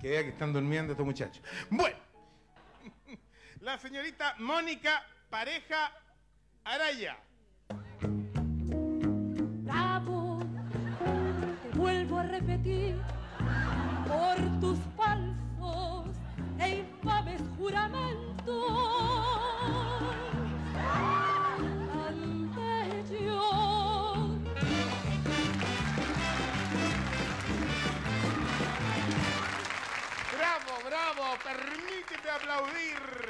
Que vea que están durmiendo estos muchachos. Bueno, la señorita Mónica Pareja Araya. Bravo, te vuelvo a repetir, por tus falsos e infames juramentos. Tan bello. Bravo, bravo, permítete aplaudir.